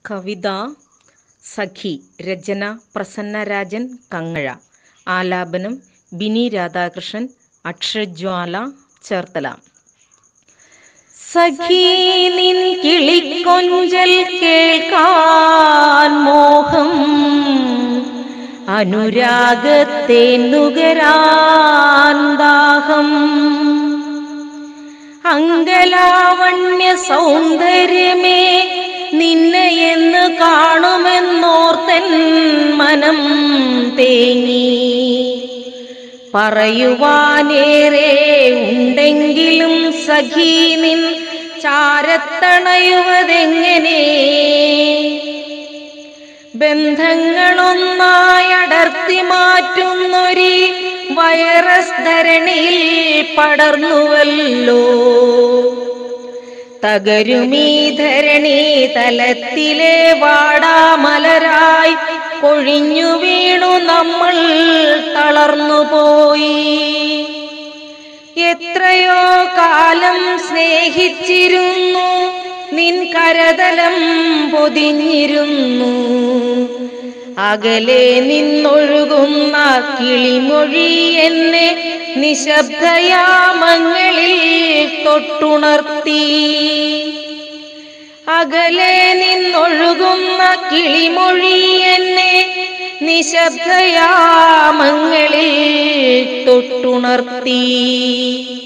കവിത സഖി. രചന പ്രസന്നരാജൻ കങ്ങഴ. ആലാപനം ബിനി രാധാകൃഷ്ണൻ, അക്ഷരജ്വാല, ചേർത്തല. സഖി നിൻ കിളിക്കൊഞ്ചൽ കേൾക്കാൻ മോഹം, അനുരാഗത്തെ നുകരാൻ ദാഹം. അങ്കലാവണ്യ സൗന്ദര്യമേ, നിന്നെയെന്ന് കാണുമെന്നോർത്തൻ മനം തേങ്ങി. പറയുവാനേറെ ഉണ്ടെങ്കിലും സഖി നിൻ ചാരത്തണയുവതെങ്ങനെ? ബന്ധങ്ങളൊന്നായി അടർത്തി മാറ്റുന്നൊരു വൈറസ് ധരണിയിൽ പടർന്നുവല്ലോ. തകരുമീ ധരണി തലത്തിലെ വാടാമലരായി കൊഴിഞ്ഞു വീണു നമ്മൾ തളർന്നുപോയി. എത്രയോ കാലം സ്നേഹിച്ചിരുന്നു, നിൻ കരതലം പൊതിഞ്ഞിരുന്നു. അകലെ നിന്നൊഴുകുന്ന കിളിമൊഴി എന്നെ നിശബ്ദയാമങ്ങളിൽ തൊട്ടുണർത്തി. അകലെ നിന്നൊഴുകുന്ന കിളിമൊഴി എന്നെ നിശബ്ദയാമങ്ങളിൽ തൊട്ടുണർത്തി.